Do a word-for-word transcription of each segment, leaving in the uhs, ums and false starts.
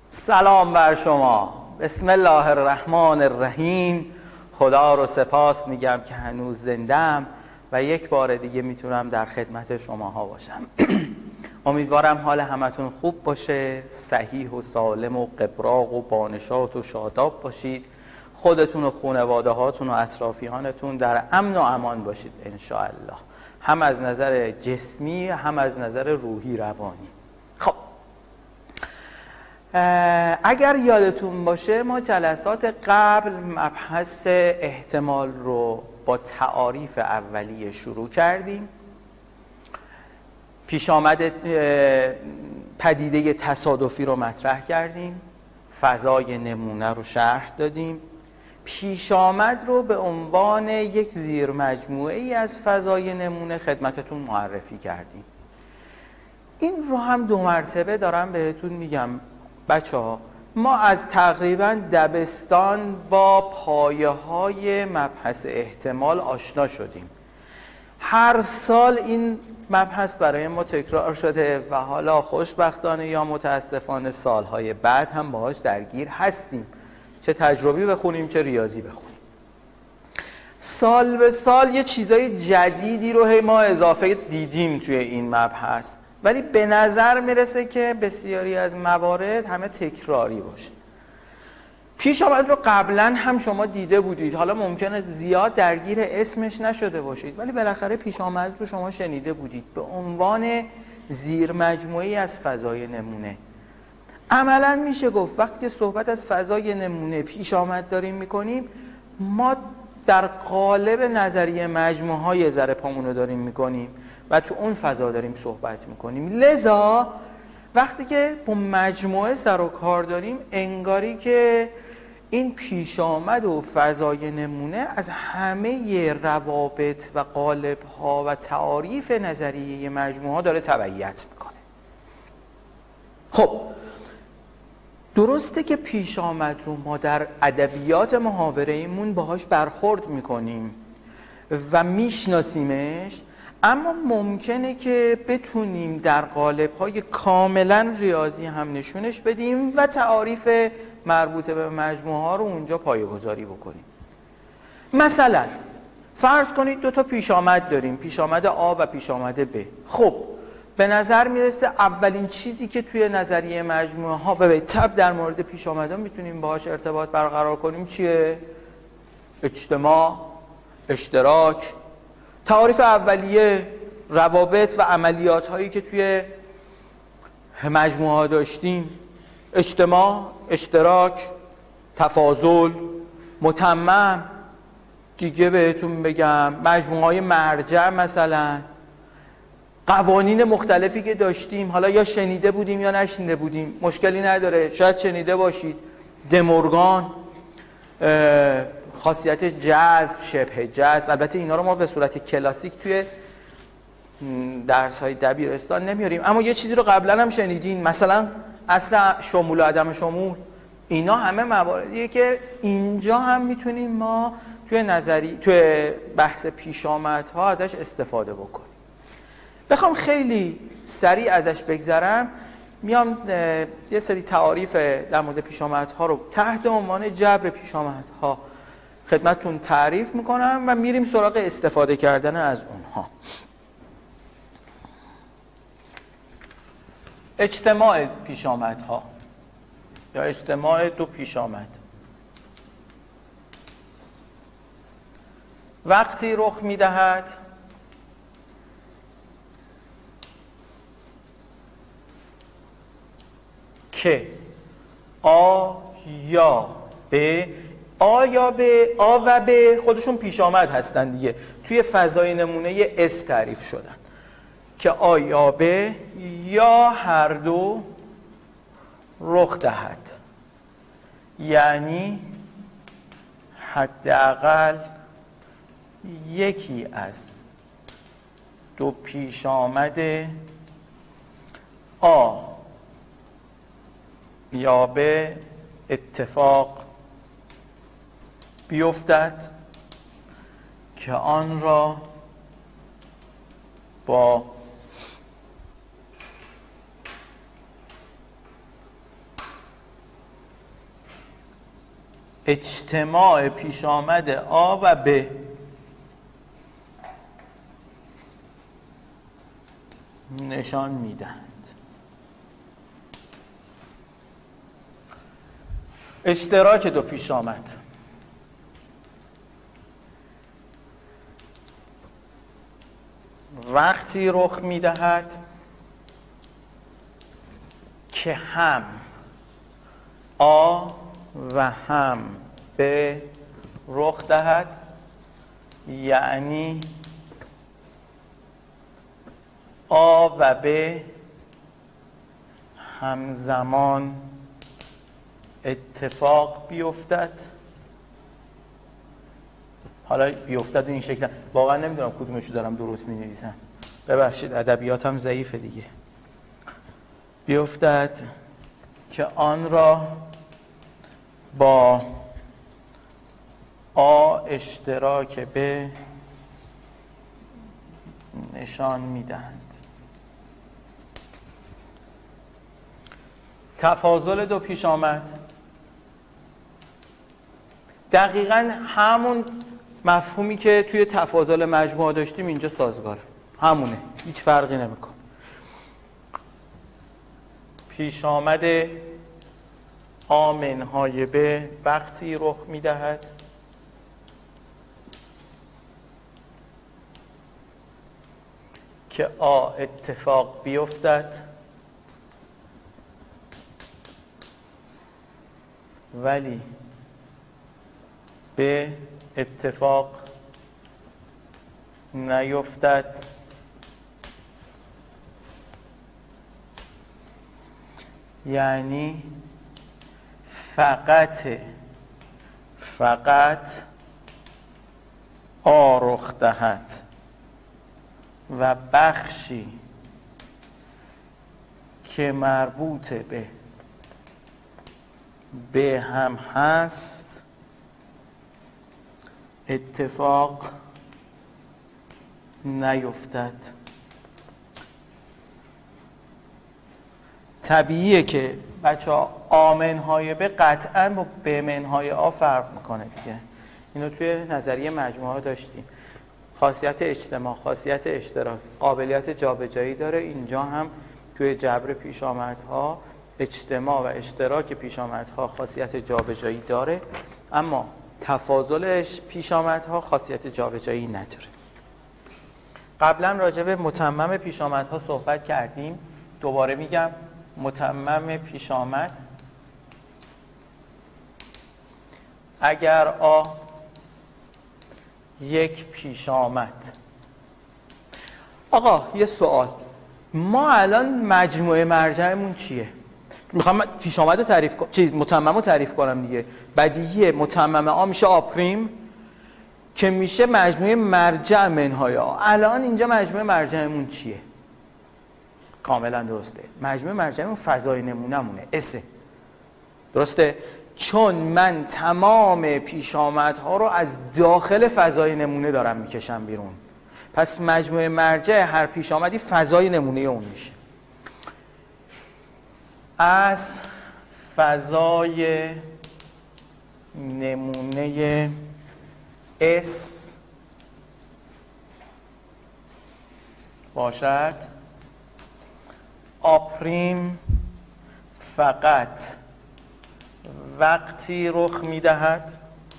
سلام بر شما. بسم الله الرحمن الرحیم. خدا رو سپاس میگم که هنوز زنده‌ام و یک بار دیگه میتونم در خدمت شماها باشم. امیدوارم حال همتون خوب باشه، صحیح و سالم و قبراق و بانشات و شاداب باشید، خودتون و خانواده هاتون و اطرافیانتون در امن و امان باشید انشاءالله، هم از نظر جسمی هم از نظر روحی روانی. خب اگر یادتون باشه ما جلسات قبل مبحث احتمال رو با تعاریف اولیه شروع کردیم. پیش آمد پدیده تصادفی رو مطرح کردیم، فضای نمونه رو شرح دادیم، پیش آمد رو به عنوان یک زیر مجموعه ای از فضای نمونه خدمتتون معرفی کردیم. این رو هم دو مرتبه دارم بهتون میگم بچه ها، ما از تقریبا دبستان با پایه های مبحث احتمال آشنا شدیم. هر سال این مبحث برای ما تکرار شده و حالا خوشبختانه یا متاسفانه سالهای بعد هم باهاش درگیر هستیم، چه تجربی بخونیم چه ریاضی بخونیم. سال به سال یه چیزای جدیدی رو هی ما اضافه دیدیم توی این مبحث، ولی به نظر میرسه که بسیاری از موارد همه تکراری باشه. پیش آمد رو قبلا هم شما دیده بودید، حالا ممکنه زیاد درگیر اسمش نشده باشید ولی بالاخره پیش آمد رو شما شنیده بودید به عنوان زیر مجموعی از فضای نمونه. عملا میشه گفت وقتی که صحبت از فضای نمونه پیش آمد داریم میکنیم، ما در قالب نظریه مجموعه های ذره پامونو داریم میکنیم و تو اون فضا داریم صحبت میکنیم. لذا وقتی که با مجموعه سر و کار داریم انگاری که این پیش آمد و فضای نمونه از همه روابط و قالب ها و تعاریف نظریه مجموعه ها داره تبعیت میکنه. خب درسته که پیش آمد رو ما در ادبیات محاوره ایمون باهاش برخورد میکنیم و میشناسیمش، اما ممکنه که بتونیم در قالب‌های کاملا ریاضی هم نشونش بدیم و تعاریف مربوطه به مجموعه ها رو اونجا پایه‌گذاری بکنیم. مثلا فرض کنید دو تا پیش آمد داریم، پیش آمد آ و پیش آمد ب. خب به نظر میرسه اولین چیزی که توی نظریه مجموعه ها و به تبع در مورد پیش آمدها میتونیم باهاش ارتباط برقرار کنیم چیه؟ اجتماع، اشتراک. تعاریف اولیه روابط و عملیات هایی که توی مجموعه ها داشتیم: اجتماع، اشتراک، تفاضل، متمم. دیگه بهتون بگم مجموعه های مرجع، مثلا قوانین مختلفی که داشتیم، حالا یا شنیده بودیم یا نشنیده بودیم، مشکلی نداره، شاید شنیده باشید. دمورگان، خاصیت جذب، شبه جذب. البته اینا رو ما به صورت کلاسیک توی درس های دبیرستان نمیاریم، اما یه چیزی رو قبلا هم شنیدین، مثلا اصل شمول و عدم شمول. اینا همه مواردیه که اینجا هم میتونیم ما توی نظری توی بحث پیشامدها ازش استفاده بکنیم. بخوام خیلی سریع ازش بگذرم، میام یه سری تعاریف در مورد پیشامدها رو تحت عنوان جبر پیشامدها خدمتتون تعریف میکنم و میریم سراغ استفاده کردن از اونها. اجتماع پیشامدها یا اجتماع دو پیشامد وقتی رخ میدهد که آ یا ب، آ یا ب، آ و ب خودشون پیش آمد هستن دیگه، توی فضای نمونه اس تعریف شدن که آ یا ب یا هر دو رخ دهد، یعنی حداقل یکی از دو پیش آمد آ یا به اتفاق بیفتد که آن را با اجتماع پیش آمد آ و ب نشان میدهند. اشتراک دو پیش آمد وقتی رخ میدهد که هم آ و هم ب رخ دهد، یعنی آ و ب همزمان اتفاق بیفتد. حالا بیفتد این شکل واقعا نمیدونم کدومشو دارم درست می نویسم، ببخشید ادبیاتم ضعیفه دیگه. بیفتد که آن را با آ اشتراک ب نشان میدهند. تفاضل دو پیش آمد دقیقاً همون مفهومی که توی تفاضل مجموعه داشتیم اینجا سازگاره، همونه، هیچ فرقی نمیکنه. پیش آمد آ منهای ب وقتی رخ میدهد که آ اتفاق بیفتد ولی ب اتفاق نیفتد، یعنی فقط فقط آ رخ دهد و بخشی که مربوط به به هم هست اتفاق نیفتد. طبیعیه که بچه ها آمنهای به قطعا با بمنهای آ فرق میکنه دیگه. اینو توی نظریه مجموعه داشتیم. خاصیت اجتماع، خاصیت اشتراک، قابلیت جابجایی داره. اینجا هم توی جبر پیشامدها اجتماع و اشتراک پیشامدها خاصیت جابجایی داره، اما تفاضلش پیشامدها خاصیت جابجایی نداره. قبلا راجع به متمم پیشامدها صحبت کردیم. دوباره میگم متمم پیشامد اگر آ یک پیشامد. آقا یه سوال، ما الان مجموعه مرجعمون چیه؟ میخوام پیشامد رو تعریف کنم، چیز متمم رو تعریف کنم دیگه. بدیهیه متمم آ میشه آ پریم که میشه مجموعه مرجع منهای آ. الان اینجا مجموعه مرجعمون چیه؟ کاملا درسته، مجموعه مرجعمون فضای نمونه‌مونه، اسه. درسته؟ چون من تمام پیشامدها رو از داخل فضای نمونه دارم میکشم بیرون، پس مجموعه مرجع هر پیشامدی فضای نمونه اون میشه. از فضای نمونه S باشد آپریم فقط وقتی رخ میدهد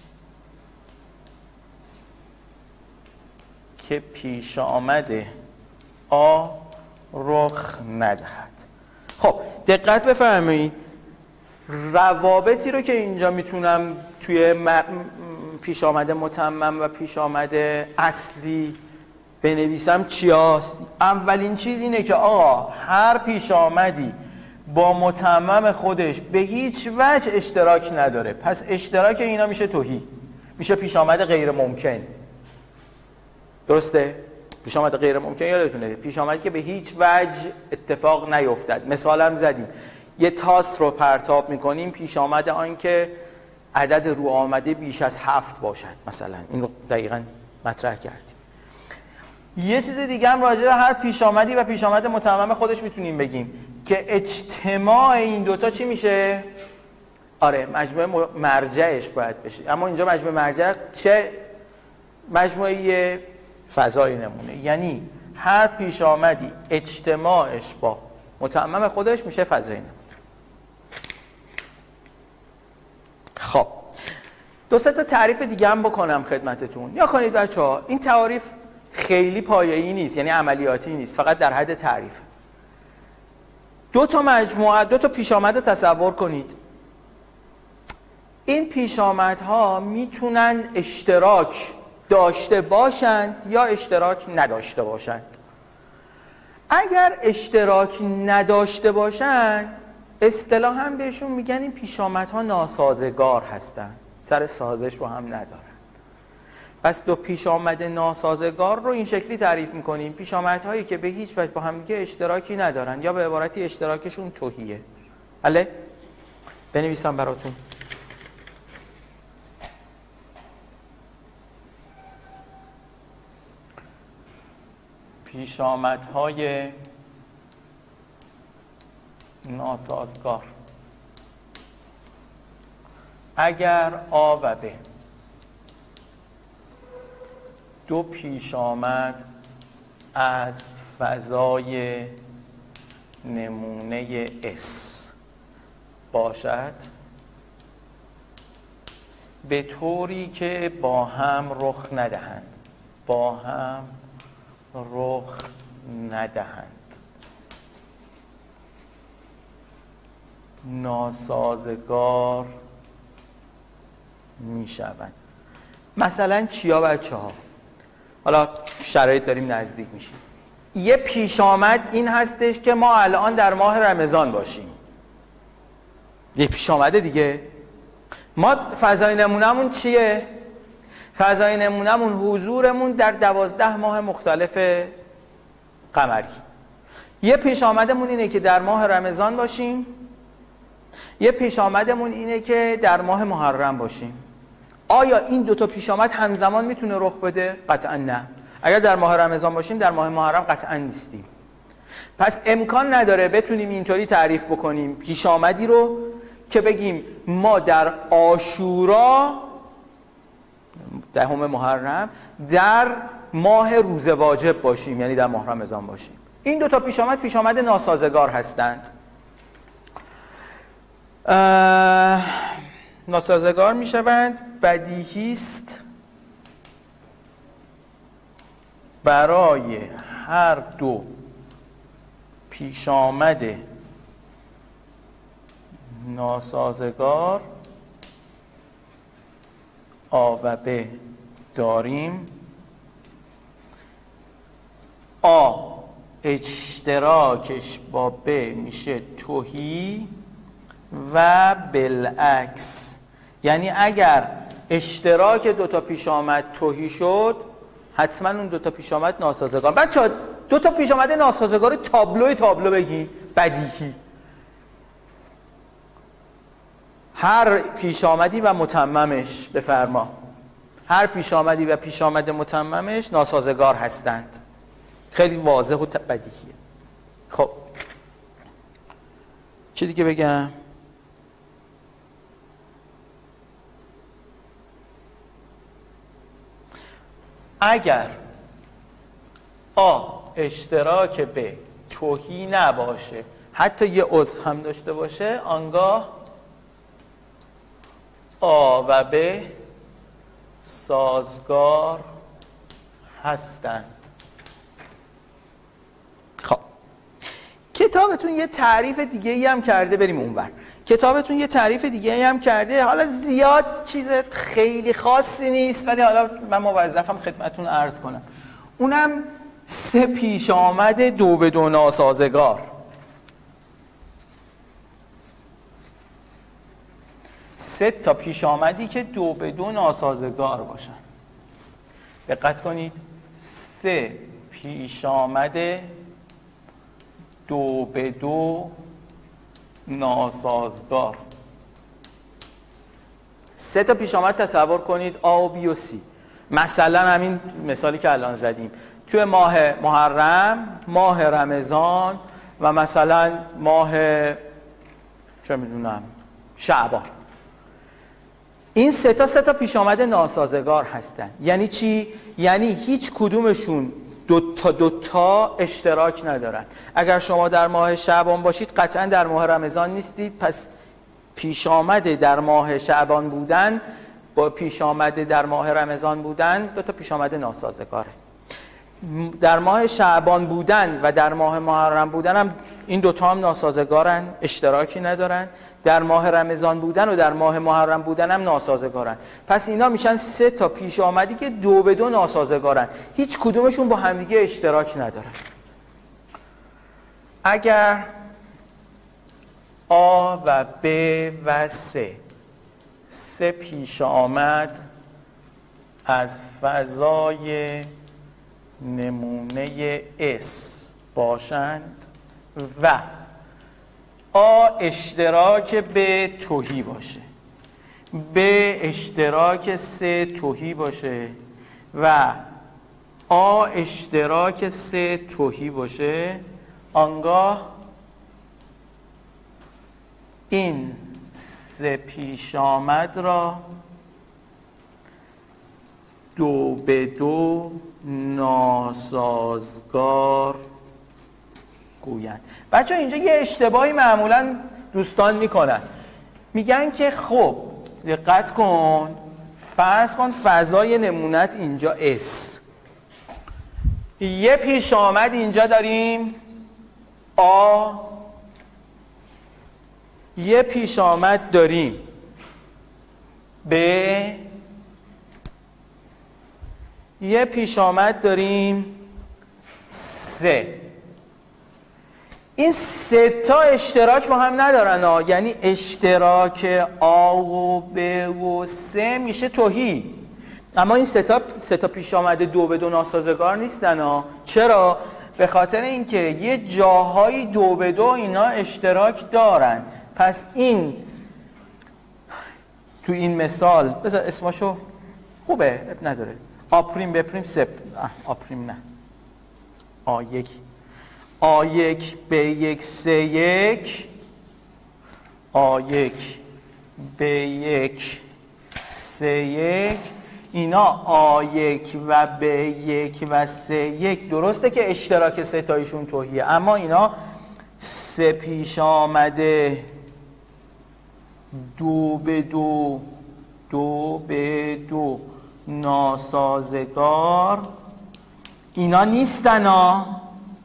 که پیش آمده آ رخ ندهد. خب دقت بفرمایید، روابطی رو که اینجا میتونم توی پیش آمده متمم و پیش آمده اصلی بنویسم چی هست؟ اولین چیز اینه که آقا هر پیش آمدی با متمم خودش به هیچ وجه اشتراک نداره، پس اشتراک اینا میشه تهی، میشه پیش آمد غیر ممکن. درسته؟ پیش آمد غیر ممکن یادتونه، پیش آمدی که به هیچ وجه اتفاق نیفتد. مثالم زدیم، یه تاس رو پرتاب میکنیم، پیش آمد آن که عدد رو آمده بیش از هفت باشد، مثلا این رو دقیقاً مطرح کردیم. یه چیز دیگه هم راجع به هر پیش آمدی و پیش آمد متمم خودش میتونیم بگیم که اجتماع این دوتا چی میشه؟ آره مجموعه مرجعش باید بشه، اما اینجا مجموعه مرجع چه مجموعه فضای نمونه، یعنی هر پیش آمدی اجتماعش با متمم خودش میشه فضای نمونه. خب دو سه تا تعریف دیگه هم بکنم خدمتتون. یا کنید بچه ها این تعریف خیلی پایه‌ای نیست، یعنی عملیاتی نیست، فقط در حد تعریف. دو تا مجموعه، دو تا پیش آمد رو تصور کنید. این پیش آمدها میتونن اشتراک داشته باشند یا اشتراک نداشته باشند. اگر اشتراک نداشته باشند اصطلاحاً بهشون میگن این پیش آمدها ناسازگار هستند، سر سازش با هم ندارن. پس دو پیش آمد ناسازگار رو این شکلی تعریف میکنیم: پیش آمدهایی که به هیچ وجه با هم دیگه اشتراکی ندارن یا به عبارتی اشتراکشون تهیه. بله بنویسم براتون. پیش آمدهای ناسازگار اگر آ و ب دو پیش آمد از فضای نمونه اس باشد به طوری که با هم رخ ندهند با هم رخ ندهند ناسازگار می شوند. مثلا چیا بچه ها؟ حالا شرایط داریم نزدیک میشیم. یه پیش آمد این هستش که ما الان در ماه رمضان باشیم. یه پیش آمده دیگه. ما فضای نمونه‌مون چیه؟ فضای نمونه‌مون حضورمون در دوازده ماه مختلف قمری. یه پیش آمدمون اینه که در ماه رمضان باشیم، یه پیش آمدمون اینه که در ماه محرم باشیم. آیا این دو تا پیش آمد همزمان میتونه رخ بده؟ قطعا نه. اگر در ماه رمضان باشیم در ماه محرم قطعا نیستیم. پس امکان نداره بتونیم اینطوری تعریف بکنیم پیش آمدی رو که بگیم ما در عاشورا دهم محرم در ماه روز واجب باشیم، یعنی در ماه رمضان باشیم. این دو تا پیش آمد پیش آمد ناسازگار هستند. ناسازگار می شوند. بدیهی است برای هر دو پیش آمد ناسازگار آ و ب داریم آ اشتراکش با ب میشه تهی و بالعکس، یعنی اگر اشتراک دو تا پیش آمد تهی شد حتما اون دو تا پیش آمد ناسازگار. بچه‌ها دو تا پیش آمد ناسازگار تابلوی تابلو بگین. بدیهی هر پیش آمدی و متممش بفرما هر پیش آمدی و پیش آمد متممش ناسازگار هستند. خیلی واضح و بدیهیه. خب چی دیگه بگم؟ اگر آ اشتراک ب تهی نباشه، حتی یه عضو هم داشته باشه، آنگاه آ و ب سازگار هستند. خب کتابتون یه تعریف دیگه ای هم کرده، بریم اونور. کتابتون یه تعریف دیگه ای هم کرده، حالا زیاد چیز خیلی خاصی نیست ولی حالا من موظفم خدمتتون عرض کنم. اونم سه پیش آمد دو به دو ناسازگار. سه تا پیش آمدی که دو به دو ناسازگار باشن. دقت کنید، سه پیش آمد دو به دو ناسازگار. سه تا پیش آمد تصور کنید، آ و بی و سی. مثلا همین مثالی که الان زدیم، توی ماه محرم، ماه رمضان و مثلا ماه چه میدونم شعبان. این سه تا سه تا پیش آمد ناسازگار هستن. یعنی چی؟ یعنی هیچ کدومشون دو تا دو تا اشتراک ندارن. اگر شما در ماه شعبان باشید قطعا در ماه رمضان نیستید، پس پیش آمد در ماه شعبان بودن با پیش آمد در ماه رمضان بودن دو تا پیش آمد ناسازگاره. در ماه شعبان بودن و در ماه محرم بودن هم این دوتا هم ناسازگارن، اشتراکی ندارن. در ماه رمضان بودن و در ماه محرم بودن هم ناسازگارن. پس اینا میشن سه تا پیش آمدی که دو به دو ناسازگارن، هیچ کدومشون با همدیگه اشتراک ندارن. اگر آ و ب و سه سه پیش آمد از فضای نمونه اس باشند و آ اشتراک به تهی باشه، ب اشتراک سه تهی باشه و آ اشتراک سه تهی باشه، آنگاه این سه پیش آمد را دو به دو ناسازگار گویند. بچه اینجا یه اشتباهی معمولا دوستان میکنن، میگن که خب دقت کن، فرض کن فضای نمونت اینجا اس، یه پیش آمد اینجا داریم آ، یه پیش آمد داریم ب، یه پیش آمد داریم سه. این سه تا اشتراک با هم ندارن ها، یعنی اشتراک آ و ب و سه میشه تهی، اما این سه تا سه تا پیش آمده دو به دو ناسازگار نیستن ها. چرا؟ به خاطر اینکه یه جاهایی دو به دو اینا اشتراک دارن. پس این تو این مثال بذار اسمشو خوبه نداره، آ پریم ب پریم سه، آ پریم نه، آ یک آ یک ب یک سه یک، آ یک ب یک سه یک، اینا آ یک و ب یک و سه یک. درسته که اشتراک سه تایشون تهیه، اما اینا سه پیش آمده دو به دو دو به دو ناسازگار اینا نیستن ها،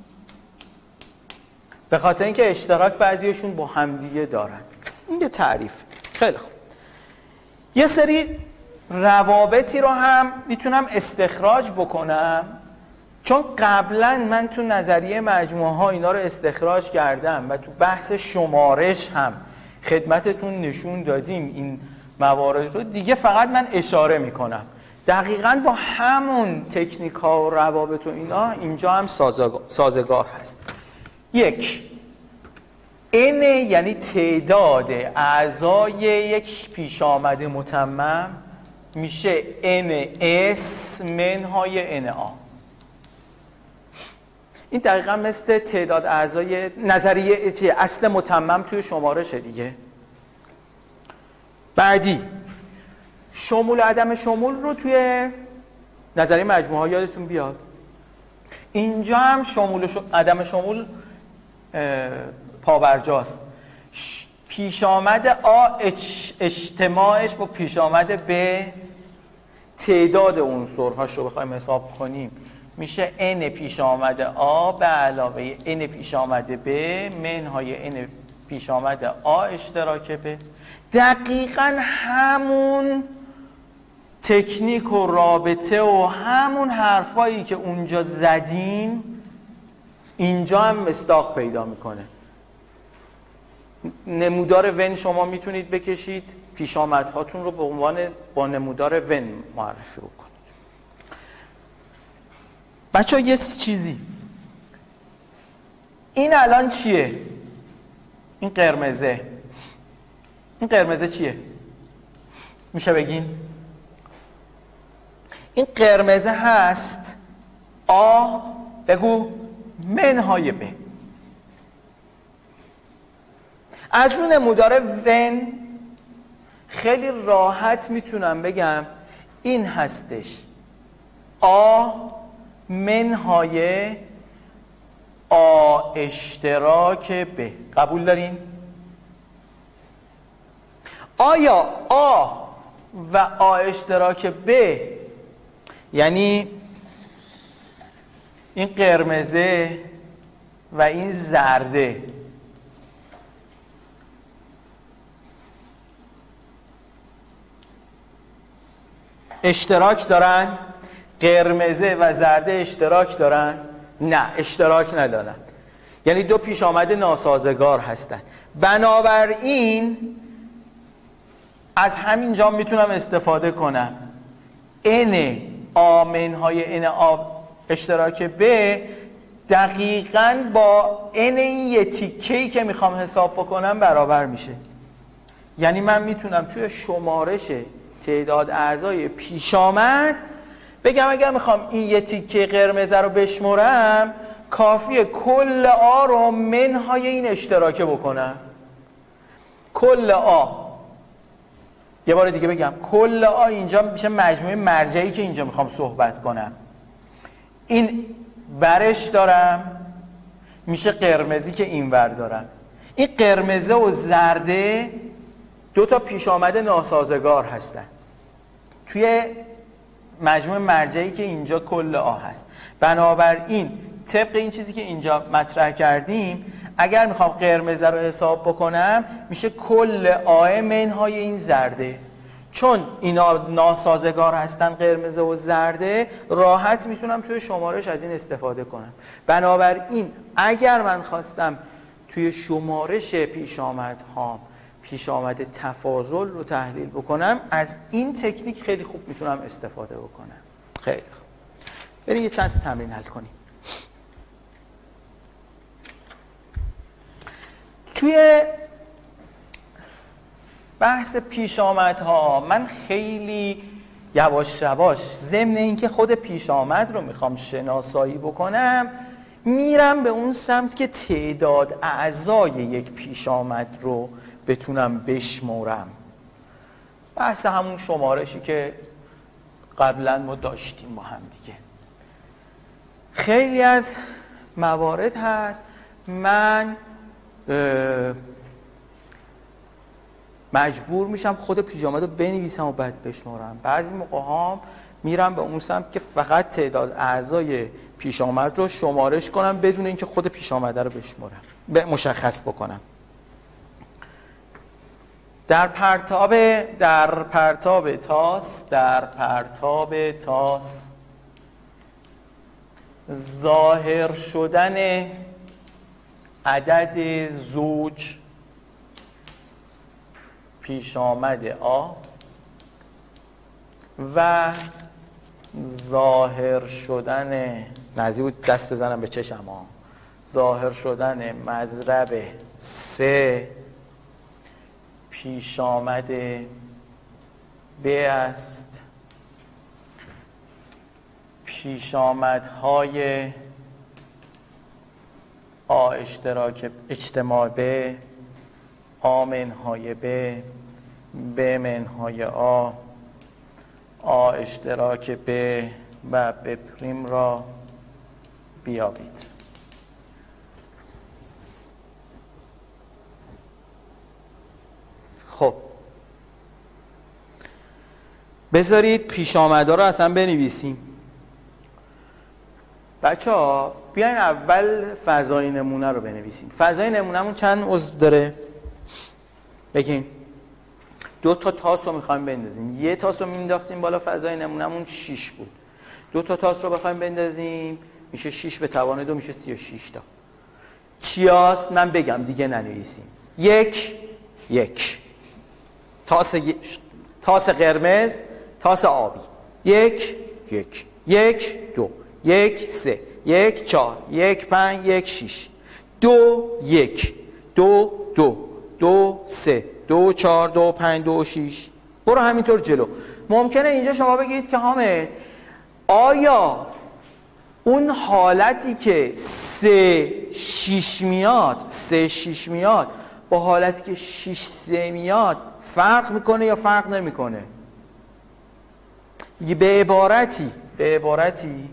به خاطر اینکه اشتراک بعضیشون با همدیگه دارن. این یه تعریف. خیلی خوب، یه سری روابطی رو هم میتونم استخراج بکنم، چون قبلا من تو نظریه مجموعه ها اینا رو استخراج کردم و تو بحث شمارش هم خدمتتون نشون دادیم این موارد رو، دیگه فقط من اشاره میکنم. دقیقاً با همون تکنیک ها و روابط و اینا اینجا هم سازگار هست. یک، n یعنی تعداد اعضای یک پیش آمده متمم میشه ns منهای na. این دقیقا مثل تعداد اعضای نظریه چیه؟ اصل متمم توی شمارش دیگه. بعدی شمول و عدم شمول رو توی نظریه مجموعه ها یادتون بیاد. اینجا هم شمول و ش... عدم شمول پابرجاست. پیش آمد آ اج... اجتماعش با پیش آمد به تعداد عنصرهاش رو بخوایم حساب کنیم میشه n پیش آمد آ به علاوه n پیش آمد ب منهای n پیش آمد آ اشتراک ب. دقیقاً همون تکنیک و رابطه و همون حرفایی که اونجا زدیم اینجا هم مصداق پیدا میکنه. نمودار ون شما میتونید بکشید، پیش آمدهاتون رو به عنوان با نمودار ون معرفی بکنید. بچه ها یه چیزی، این الان چیه؟ این قرمزه، این قرمزه چیه؟ میشه بگین؟ این قرمزه هست آ بگو منهای ب. از رو نمودار ون خیلی راحت میتونم بگم این هستش آ منهای آ اشتراک ب. قبول دارین؟ آیا آ و آ اشتراک ب یعنی این قرمزه و این زرده اشتراک دارن؟ قرمزه و زرده اشتراک دارن؟ نه، اشتراک ندارن. یعنی دو پیش آمد ناسازگار هستن. بنابراین از همینجا میتونم استفاده کنم n آمن های n آ اشتراک ب دقیقاً با n این یه تیکه‌ای که میخوام حساب بکنم برابر میشه. یعنی من میتونم توی شمارش تعداد اعضای پیش آمد بگم اگر میخوام این یه تیکه قرمز رو بشمرم کافیه کل آ رو منهای این اشتراکه بکنم. کل آ، یه بار دیگه بگم، کل آ اینجا میشه مجموعه مرجعی که اینجا میخوام صحبت کنم. این برش دارم میشه قرمزی که اینور دارم. این قرمزه و زرده دو تا پیش آمد ناسازگار هستن توی مجموع مرجعی که اینجا کل آ هست. بنابراین طبق این چیزی که اینجا مطرح کردیم اگر میخوام قرمزه رو حساب بکنم میشه کل آ منهای این زرده. چون اینا ناسازگار هستن قرمزه و زرده راحت میتونم توی شمارش از این استفاده کنم. بنابراین اگر من خواستم توی شمارش پیش آمد ها پیش آمد تفاضل رو تحلیل بکنم از این تکنیک خیلی خوب میتونم استفاده بکنم. خیلی خوب، بریم یه چند تا تمرین حل کنیم. توی بحث پیش آمدها من خیلی یواش یواش ضمن اینکه خود پیش آمد رو میخوام شناسایی بکنم میرم به اون سمت که تعداد اعضای یک پیش آمد رو بتونم بشمرم. بحث همون شمارشی که قبلا ما داشتیم با هم دیگه. خیلی از موارد هست من مجبور میشم خود پیش آمد رو بنویسم و بعد بشمرم. بعضی موقع ها میرم به اون سمت که فقط تعداد اعضای پیش آمد رو شمارش کنم بدون اینکه خود پیش آمده رو بشمرم مشخص بکنم. در پرتاب در پرتاب تاس در پرتاب تاس ظاهر شدن عدد زوج پیش آمد آ و ظاهر شدن نزدیک بود دست بزنم به چشم ها ظاهر شدن مضرب سه پیش آمد ب است. پیش آمدهای آ اشتراک اجتماع ب، آ منهای ب، ب منهای آ، آ اشتراک ب و ب پریم را بیابید. خب بذارید پیش آمده رو اصلا بنویسیم. بچه ها بیاین اول فضای نمونه رو بنویسیم. فضای نمونهمون چند عضو داره؟ بگین. دو تا تاس رو میخوایم بندازیم. یه تاس رو مینداختیم بالا فضای نمونهمون شیش بود. دو تا تاس رو بخوایم بندازیم میشه شیش به توان دو میشه سی و شیش تا. چیاست؟ من بگم دیگه ننویسیم. یک یک تاس تاس قرمز، تاس آبی. یک یک یک دو یک سه یک چهار یک پنج یک شیش دو یک دو دو دو سه دو چهار دو پنج دو شیش. برو همینطور جلو. ممکنه اینجا شما بگید که حامد آیا اون حالتی که سه شیش میاد سه شیش میاد با حالتی که شیش سه میاد فرق میکنه یا فرق نمیکنه؟ به عبارتی به عبارتی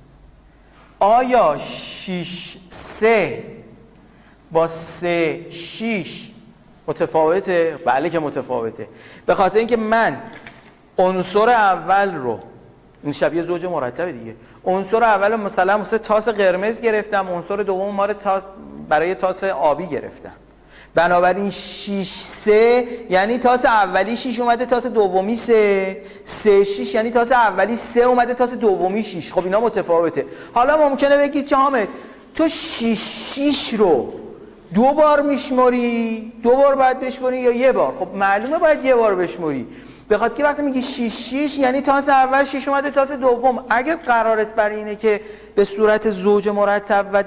آیا شش سه با سه شش متفاوته؟ بله که متفاوته. به خاطر اینکه من عنصر اول رو، این شبیه زوج مرتبه دیگه، عنصر اول مثلا مثلا تاس قرمز گرفتم، عنصر دوم ما رو تاس برای تاس آبی گرفتم. بنابراین شش سه یعنی تاس اولی شش اومده، تاس دومی سه، سه شش یعنی تاس اولی سه اومده، تاس دومی شش. خب اینا متفاوته. حالا ممکنه بگید که حامد تو شش شش رو دو بار میشماری، دو بار باید بشماری یا یه بار؟ خب معلومه باید یه بار بشماری. بخاطر که وقتی میگی شش شش یعنی تاس اول شش اومده، تاس دوم. اگر قرارت بر اینه که به صورت زوج مرتب و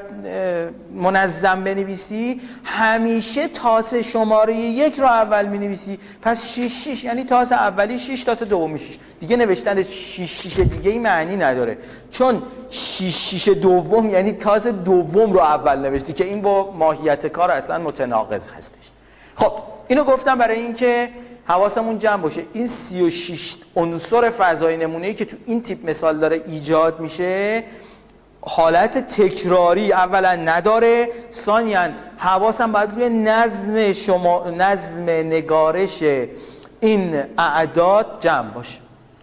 منظم بنویسی، همیشه تاس شماره یک رو اول مینویسی. پس شش شش یعنی تاس اولی شش، تاس دومی شش. دیگه نوشتن شش شش دیگه ای معنی نداره، چون شش شش دوم یعنی تاس دوم رو اول نوشتی که این با ماهیت کار اصلا متناقض هستش. خب اینو گفتم برای اینکه حواسمون جمع باشه. این سی و شش عنصر فضای نمونه‌ای که تو این تیپ مثال داره ایجاد میشه، حالت تکراری اولا نداره، ثانیاً حواسم باید روی نظم شما نظم نگارش این اعداد جمع باشه.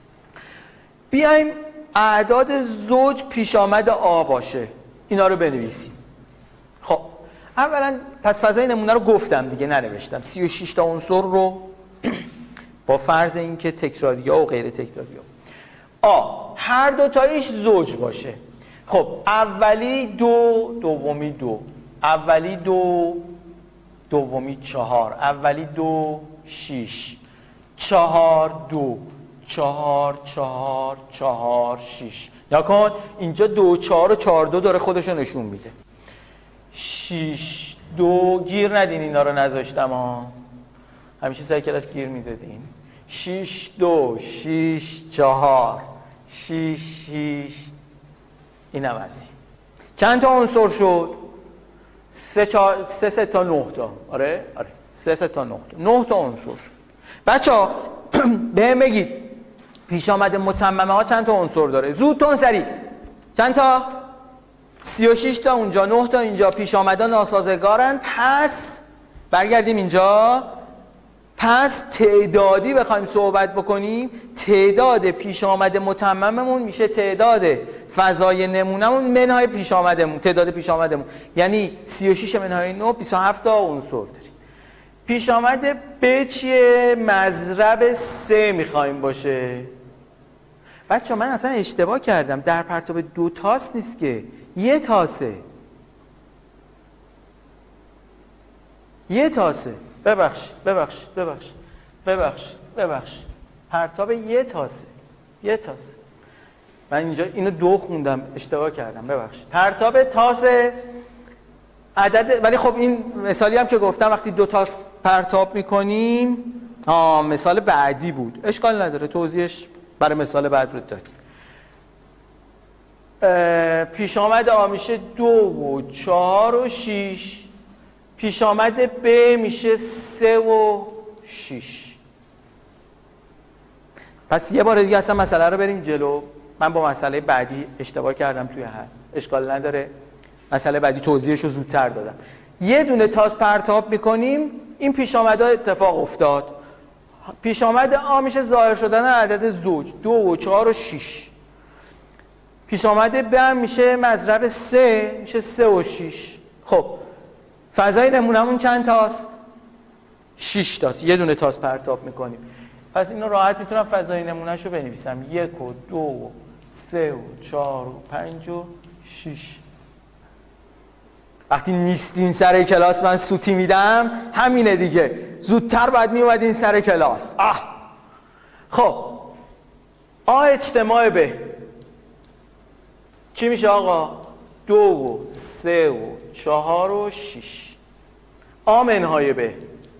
بیایم اعداد زوج پیش آمد آ باشه، اینا رو بنویسیم. خب اولا پس فضای نمونه رو گفتم دیگه، ننوشتم. سی و شش تا عنصر رو با فرض اینکه تکراری ها و غیر تکراری ها آ هر دو تاییش زوج باشه. خب اولی دو، دومی دو، اولی دو، دومی چهار، اولی دو، شیش، چهار دو، چهار چهار چهار شیش. نکن اینجا دو چهار و چهار دو داره خودشو نشون میده. شیش دو، گیر ندین اینا رو نذاشتم ها، همیشه سعی کلاس گیر میدادین. شیش دو، شیش چهار، شیش شیش، اینم از این. چند تا عنصر شد؟ سه, چهار، سه, سه تا نه تا. آره؟ آره. سه سه تا نه تا. نه تا عنصر شد. بچه ها بهم بگید پیش آمده متممه ها چند تا عنصر داره؟ زود تون سریع. چند تا؟ سی و شش تا اونجا، نه تا اینجا. پیش آمده ناسازگارن. پس برگردیم اینجا. پس تعدادی بخوایم صحبت بکنیم، تعداد پیش آمده متمممون میشه تعداد فضای نمونهمون منهای پیش آمدمون، تعداد پیش آمدمون. یعنی سی و شش منهای نه، بیست و هفت تا عنصر داریم. پیش آمده ب چیه؟ مضرب سه میخوایم باشه. بچه من اصلا اشتباه کردم، در پرتاب دو تاس نیست که یه تاسه. یه تاسه. ببخشید ببخشید ببخشید ببخشید ببخشید پرتاب یه تاسه. یه تاسه. من اینجا اینو دو خوندم، اشتباه کردم، ببخشید. پرتاب تاسه عدد، ولی خب این مثالی هم که گفتم وقتی دو تاس پرتاب میکنیم، آه مثال بعدی بود، اشکال نداره، توضیحش برای مثال بعد رو دادیم. پیش آمد آ میشه دو و چهار و شیش، پیش آمد ب میشه سه و شیش. پس یه بار دیگه اصلا مسئله رو بریم جلو. من با مسئله بعدی اشتباه کردم توی حل، اشکال نداره، مسئله بعدی توضیحش رو زودتر دادم. یه دونه تاس پرتاب میکنیم، این پیش آمده اتفاق افتاد. پیش آمد آ میشه ظاهر شدن عدد زوج، دو و چهار و شیش. پیش آمده ب هم میشه مضرب سه، میشه سه و شیش. خب فضای نمونهمون چند تاست؟ شش تاست. یه دونه تاس پرتاب میکنیم. پس اینو راحت میتونم فضای نمونهش رو بنویسم. یک و دو و سه و چهار و پنج و شش. وقتی نیستین سر کلاس من سوتی میدم، همینه دیگه. زودتر باید میومدین سر کلاس. آه. خب آ اجتماع ب چی میشه آقا؟ دو و سه و چهار و شیش. آ منهای ب،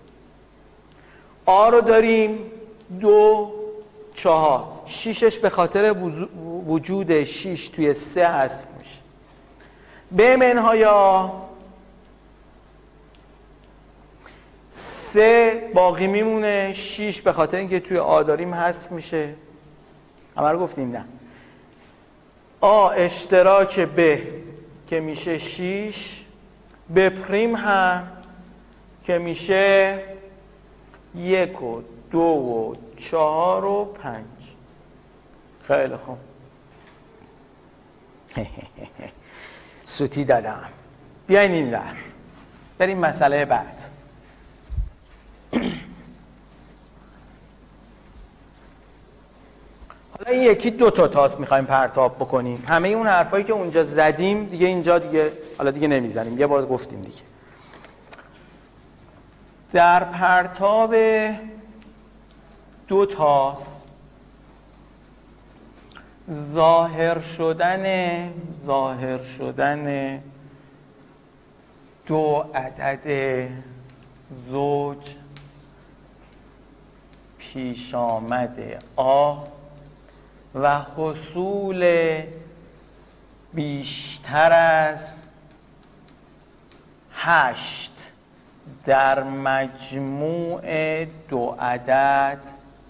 آ رو داریم دو چهار، شیشش به خاطر وجود شیش توی سه حذف میشه. ب منهای آ سه باقی میمونه، شیش به خاطر اینکه توی آ داریم حذف میشه. همه رو گفتیم نه. آ اشتراک ب که میشه شیش، ب پریم هم که میشه یک و دو و چهار و پنج. خیلی خوب. سوتی دادم. بیاین این ور بریم مسئله بعد. حالا این یکی دو تا تاس میخوایم پرتاب بکنیم. همه اون حرفایی که اونجا زدیم دیگه اینجا دیگه حالا دیگه نمیزنیم، یه بار گفتیم دیگه. در پرتاب دو تاس ظاهر شدن ظاهر شدن دو عدد زوج پیش آمد آ و حصول بیشتر از هشت در مجموع دو عدد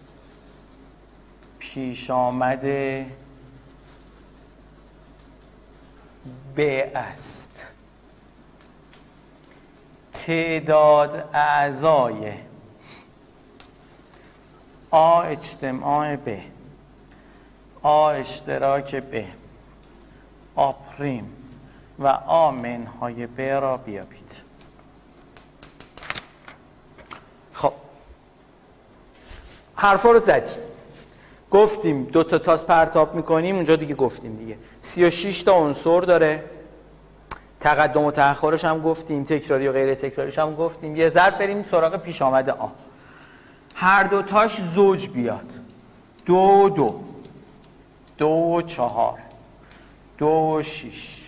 پیش آمد ب است. تعداد اعضای آ اجتماع ب، آ اشتراک ب، آ پریم و آ منهای ب را بیابید. خب حرفا رو زدیم، گفتیم دو تا تاس پرتاب میکنیم. اونجا دیگه گفتیم دیگه سی و شش تا عنصر داره، تقدم و تأخرش هم گفتیم، تکراری و غیر تکراریش هم گفتیم. یه ضرب بریم سراغ پیش آمد آ. هر دو تاش زوج بیاد، دو دو، دو و چهار، دو و شیش.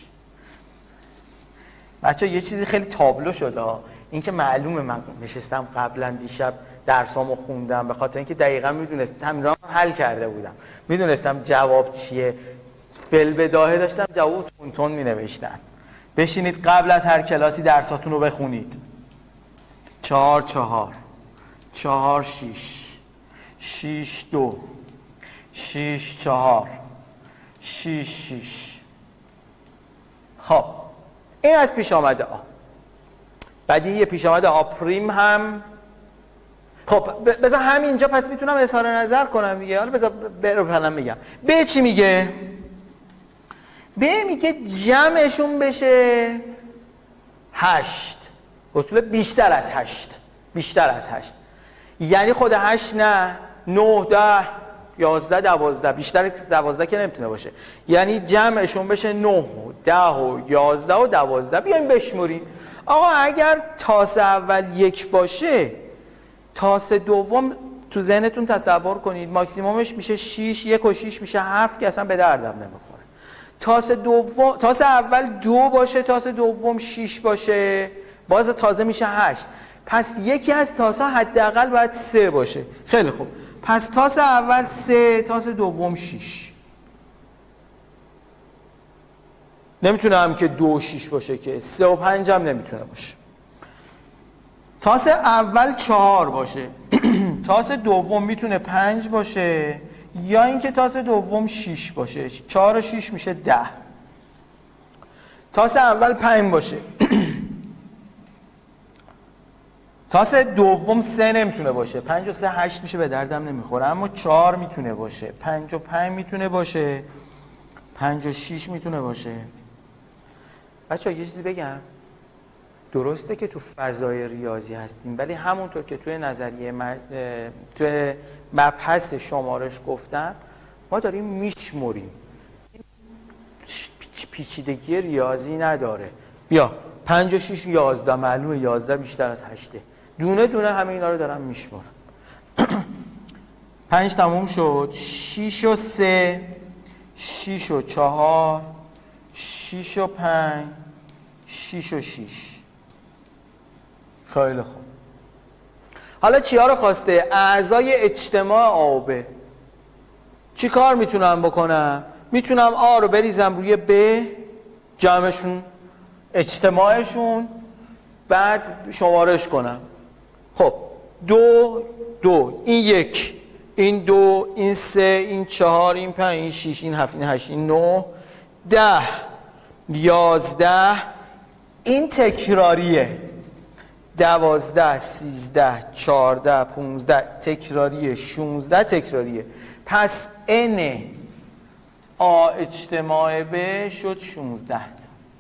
بچه یه چیزی خیلی تابلو شده، این که معلومه من نشستم قبلا دیشب درسامو خوندم، به خاطر اینکه دقیقا میدونستم، همین را حل کرده بودم، میدونستم جواب چیه. فل بداهه داشتم جواب تون تون می نوشتم. بشینید قبل از هر کلاسی درساتون رو بخونید. چهار چهار، چهار شیش، شیش دو، شیش چهار، شیش شیش. خب این از پیش آمده آ. بعدی یه پیش آمده آ پریم هم. خب بذار همینجا پس میتونم اظهار نظر کنم دیگه. حالا بذار برو فعلا میگم. ب چی میگه؟ ب میگه جمعشون بشه هشت. اصول بیشتر از هشت، بیشتر از هشت. یعنی خود هشت نه، نه، ده، یازده، دوازده. بیشتر دوازده که نمیتونه باشه. یعنی جمعشون بشه نه و ده و یازده و دوازده. بیایم بشموریم. آقا اگر تاس اول یک باشه، تاس دوم تو ذهنتون تصور کنید ماکسیمومش میشه شش، یک و شش میشه هفت که اصلا به دردم نمیخوره. تاس دوم، تاس اول دو باشه، تاس دوم شش باشه، باز تازه میشه هشت. پس یکی از تاس‌ها حداقل باید سه باشه. خیلی خوب. پس تاس اول سه، تاس دوم شش. نمیتونه هم که دو و شش باشه که، سه و پنج هم نمیتونه باشه. تاس اول چهار باشه، تاس دوم میتونه پنج باشه، یا اینکه تاس دوم شش باشه. چهار و شش میشه ده. تاس اول پنج باشه، تاس دوم سه نمیتونه باشه. پنج و سه هشت میشه، به دردم نمیخوره. اما چهار میتونه باشه، پنج و پنج میتونه باشه، پنج و شش میتونه باشه. بچه ها یه چیزی بگم، درسته که تو فضای ریاضی هستیم، ولی همونطور که توی نظریه م... توی مبحث شمارش گفتم، ما داریم میشمریم، پیچیدگی ریاضی نداره. بیا پنج و شش یازده، معلومه یازده بیشتر از هشته. دونه دونه همه اینا رو دارم میشمارم. پنج تموم شد. شش و سه، شش و چهار، شش و پنج، شش و شش. خیلی خوب. حالا چیا رو خواسته؟ اعضای اجتماع آ و ب. چی کار میتونم بکنم؟ میتونم آ رو بریزم روی ب، جمعشون، اجتماعشون، بعد شمارش کنم. خب دو دو، این یک، این دو، این سه، این چهار، این پنج، این شیش، این هفت، این هشت، این نه، ده، یازده، این تکراریه، دوازده، سیزده، چهارده، پونزده تکراریه، شونزده تکراریه. پس n آ اجتماع ب شد شونزده تا.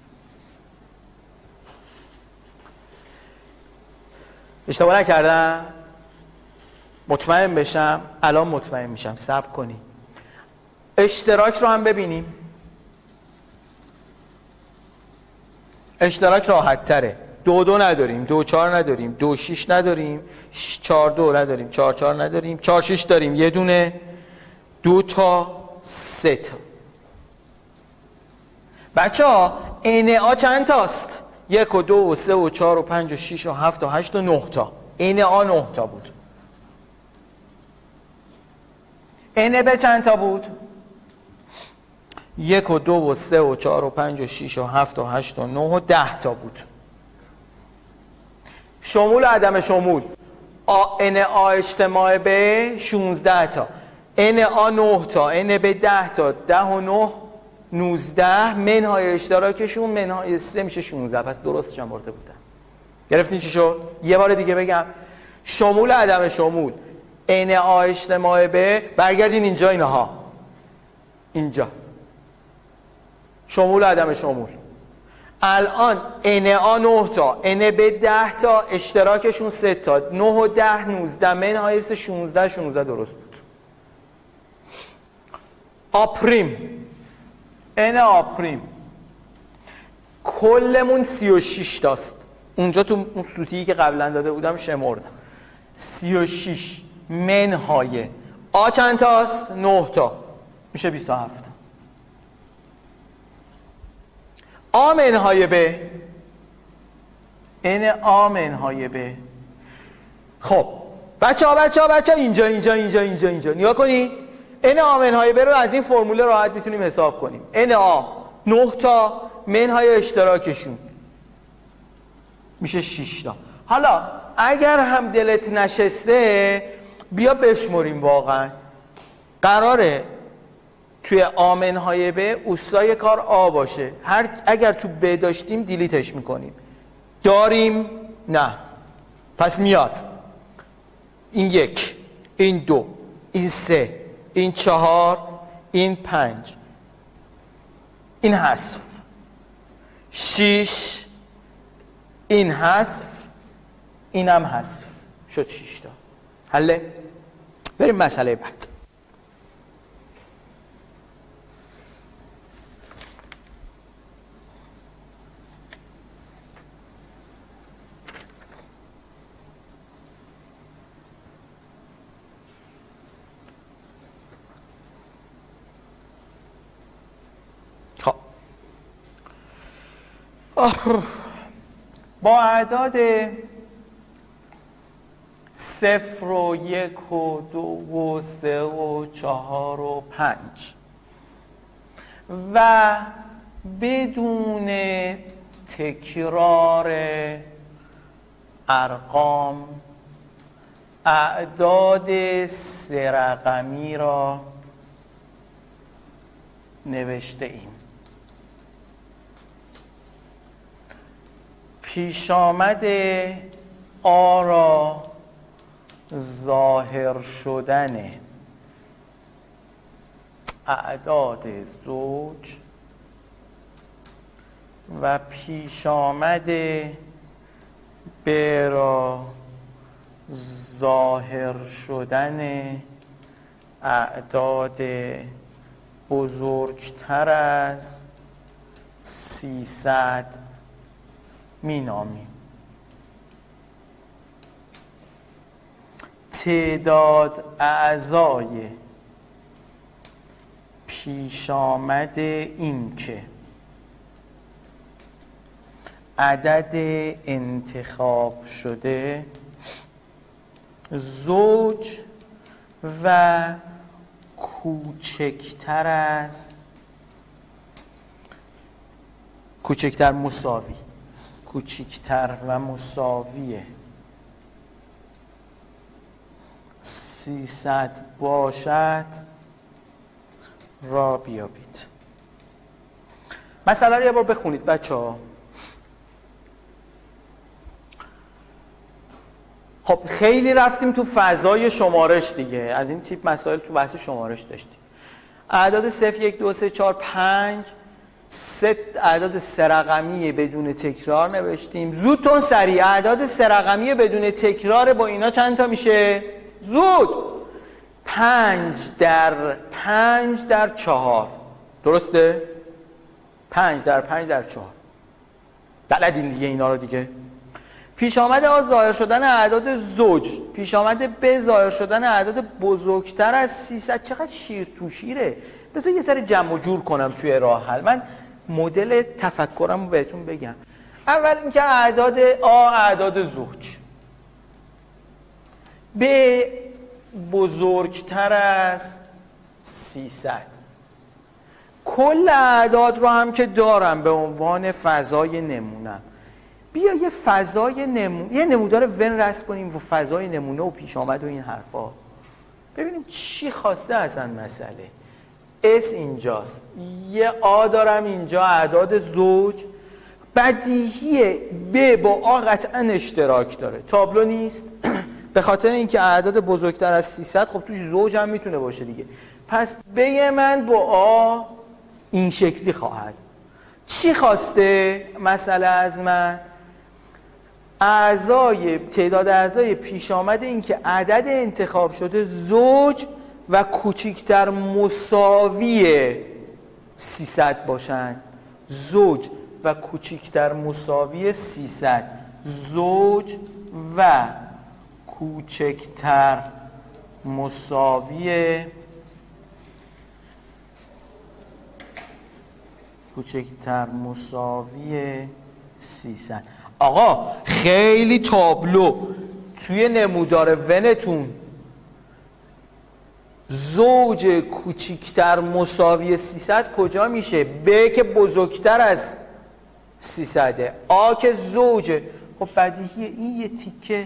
اشتباه نکردم؟ مطمئن بشم؟ الان مطمئن میشم. صبر کنی. اشتراک رو هم ببینیم. اشتراک راحت تره. دو دو نداریم، دو چهار نداریم، دو شیش نداریم، چهار دو نداریم، چهار چهار نداریم، چهار شیش داریم، یه دونه، دو تا، سه تا. بچه ها ان آ چند تاست؟ یک و دو و سه و چهار و پنج و شیش و هفت و هشت و نه تا. ان آ نه تا بود. ان ب چند تا بود؟ یک و دو و سه و چهار و پنج و شیش و هفت و هشت و نه و ده تا بود. شمول و عدم شمول. آ ان آ اجتماع ب شونزده تا، ان آ نه تا، ان ب ده تا، ده و نه نوزده، منهای اشتراکشون منهای سه میشه شونزده. پس درستش هم برده بودم. گرفتین چی شد؟ یه بار دیگه بگم. شمول و عدم شمول. ان آ اجتماع ب، برگردین اینجا، اینها اینجا شمول و عدم شمول. الان ان آ نه تا، ان ب ده تا، اشتراکشون سه تا، نه و ده نوزده، منهای سه شونزده، شونزده درست بود. آپریم ان آپریم کلمون سی و شش تاست. اونجا تو اون سوتیی که قبلا داده بودم شمردم. سی و شش منهای آ چند تاست؟ نه تا، میشه بیست و هفت. آ منهای ب، ان آ منهای ب. خب بچه ها بچه ها بچه ها اینجا اینجا اینجا اینجا اینجا نیا کنید. ان آ منهای ب رو از این فرموله راحت میتونیم حساب کنیم. ان آ نه تا، منهای اشتراکشون میشه شش تا. حالا اگر هم دلت نشسته بیا بشمریم. واقعا قراره توی آ منهای ب اوستای کار آ باشه. هر اگر تو ب داشتیم دیلیتش میکنیم. داریم؟ نه. پس میاد این یک، این دو، این سه، این چهار، این پنج، این حذف، شیش، این حذف، اینم حذف، شد شش تا. حله؟ بریم مسئله بعد. خب با اعداد صفر و یک و دو و سه و چهار و پنج و بدون تکرار ارقام اعداد سه رقمی را نوشته ایم. پیش آمد آ را ظاهر شدن اعداد زوج و پیش آمد ب را ظاهر شدن اعداد بزرگتر از سیصد می نامیم. تعداد اعضای پیش آمد این که عدد انتخاب شده زوج و کوچکتر از کوچکتر مساوی کوچکتر و مساویه سیصد باشد را بیابید. مسئله رو یه بار بخونید بچه ها. خب خیلی رفتیم تو فضای شمارش دیگه، از این تیپ مسائل تو بحث شمارش داشتیم. اعداد صفر، یک، دو، سه، چهار، پنج، سه اعداد سه رقمی بدون تکرار نوشتیم. زودتون سریع، اعداد سه رقمی بدون تکرار با اینا چند تا میشه؟ زود. پنج در پنج در چهار، درسته؟ پنج در پنج در چهار. بلدین دیگه اینا رو دیگه. پیش آمد آ ظاهر شدن اعداد زوج، پیش آمد ب ظاهر شدن اعداد بزرگتر از سیصد. چقدر شیر تو شیره. بذار یه ذره جمع و جور کنم توی راه حل. من مدل تفکرم رو بهتون بگم. اول اینکه اعداد آ اعداد زوج، ب بزرگتر از سیصد. کل اعداد رو هم که دارم به عنوان فضای نمونم. بیا یه فضای نمونه، یه نمودار ون رسم کنیم و فضای نمونه و پیش آمد و این حرفا. ببینیم چی خواسته اصلا مسئله. اس اینجاست، یه آ دارم اینجا اعداد زوج. بدیهیه ب با آ قطعا اشتراک داره. تابلو نیست به خاطر اینکه اعداد بزرگتر از سیصد خب توش زوج هم میتونه باشه دیگه. پس ب من با آ این شکلی خواهد. چی خواسته مسئله از من؟ اعضای تعداد اعضای پیش آمده این که عدد انتخاب شده زوج و کوچکتر مساوی سیصد باشن. زوج و کوچکتر مساوی سیصد. زوج و کوچکتر مساوی کوچکتر مساوی سیصد. آقا خیلی تابلو توی نمودار ونتون زوج کوچکتر مساوی سیصد کجا میشه؟ ب که بزرگتر از سیصده، آ که زوجه. خب بدیهیه این یه تیکه،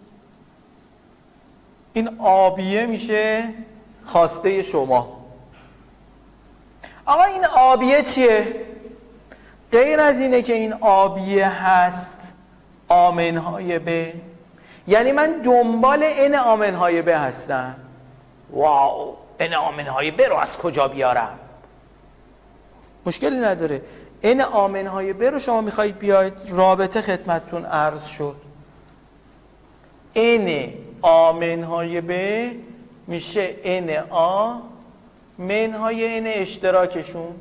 این آبیه میشه خواسته شما. آقا این آبیه چیه؟ غیر از اینه که این آبیه هست آمنهای ب، یعنی من دنبال ان آمنهای ب هستم. واو، ان آمنهای ب رو از کجا بیارم؟ مشکلی نداره. ان آمنهای ب رو شما میخواید بیاید، رابطه خدمتتون عرض شد. ان آمنهای ب میشه ان آ منهای ان اشتراکشون.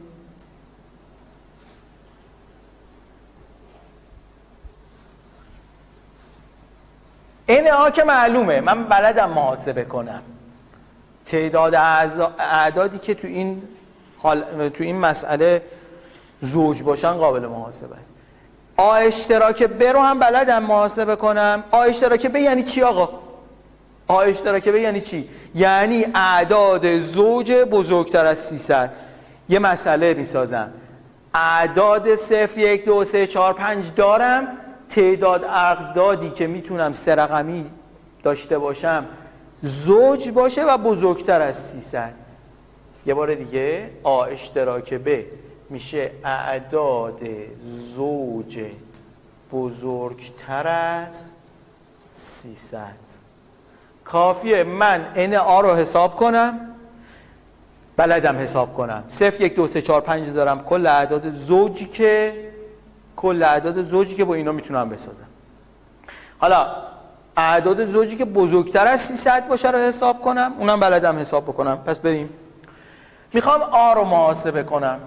ان آ که معلومه، من بلدم محاسبه کنم. تعداد اعدادی که تو این حال تو این مسئله زوج باشن قابل محاسبه است. آ اشتراک ب رو هم بلدم محاسبه کنم. آ اشتراک ب یعنی چی آقا؟ آ اشتراک ب یعنی چی؟ یعنی اعداد زوج بزرگتر از سیصد. یه مسئله میسازم. اعداد صفر، یک، دو، سه، چهار، پنج دارم. تعداد اعدادی که میتونم سه رقمی داشته باشم زوج باشه و بزرگتر از سیصد. یه بار دیگه آ اشتراک ب میشه اعداد زوج بزرگتر از سیصد. کافیه من ان آ رو حساب کنم، بلدم حساب کنم. صفر، یک، دو، سه، چهار، پنج دارم. کل اعداد زوجی که کل اعداد زوجی که با اینا میتونم بسازم. حالا اعداد زوجی که بزرگتر از سیصد باشه رو حساب کنم، اونم بلدم حساب بکنم. پس بریم. میخوام آ رو محاسبه کنم.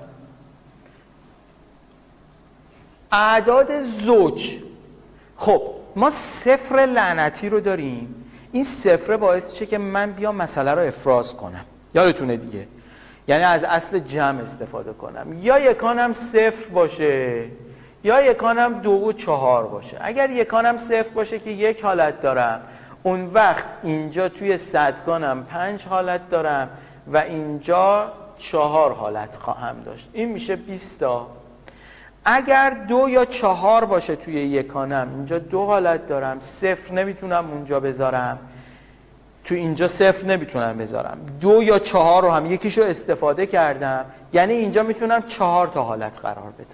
اعداد زوج. خب ما صفر لعنتی رو داریم. این صفر باعث میشه که من بیام مسئله رو افراز کنم. یادتونه دیگه، یعنی از اصل جمع استفاده کنم. یا یکانم صفر باشه یا یکانم دو و چهار باشه. اگر یکانم صفر باشه که یک حالت دارم، اون وقت اینجا توی صدگانم پنج حالت دارم و اینجا چهار حالت خواهم داشت. این میشه بیست تا. اگر دو یا چهار باشه توی یکانم، اینجا دو حالت دارم، صفر نمیتونم اونجا بذارم. تو اینجا صفر نمیتونم بذارم. دو یا چهار رو هم یکیشو استفاده کردم، یعنی اینجا میتونم چهار تا حالت قرار بدم.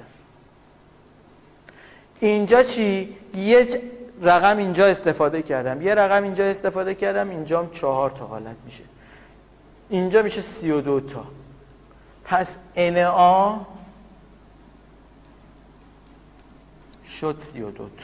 اینجا چی؟ یه رقم اینجا استفاده کردم، یه رقم اینجا استفاده کردم، اینجا هم چهار تا حالت میشه. اینجا میشه سی و دو تا. پس ان آ شد سی و دو تا.